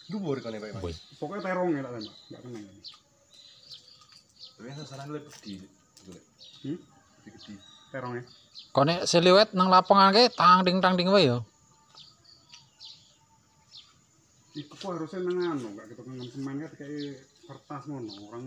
Dubur kan ya Pak. Boy. Pokoknya terong ya lah enggak kena. Tapi sasaran lebih gede. Gede. Terong ya. Kone seliwet nang lapangan ke tang ding wae yo. Iku kok harusnya nang anu, enggak gitu kan semen kan kayak kertas ngono, orang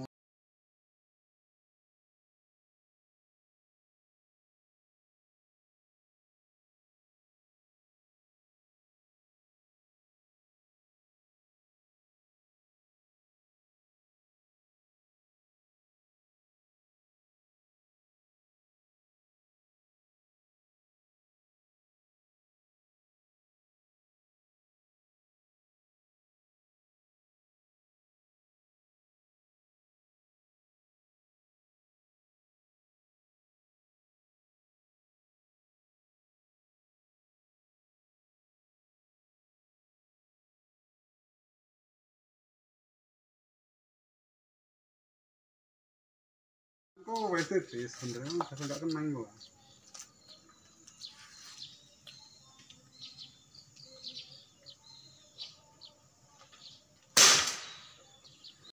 kok wes sebenarnya enggak kenang gua.